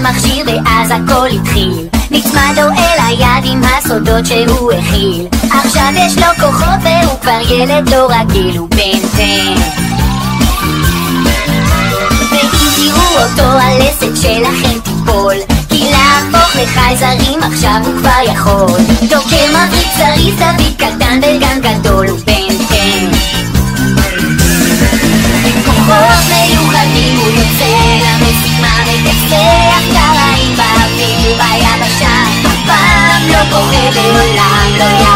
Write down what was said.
המכשיר ואז הכל התחיל. נצמד לו אל היד עם הסודות שהוא הכיל. עכשיו יש לו כוחות והוא כבר ילד לא רגיל, הוא בן 10. ואם תראו אותו הלסת שלכם תיפול, כי להפוך לחייזרים עכשיו הוא כבר יכול. דוקר מבריק זריז דוד קטן וגם גדול, הוא בן 10. כוחות מיוחדים הוא יוצא למשימה וכסח קרעים באוויר וביבשה, אף פעם לא פוחד לעולם לא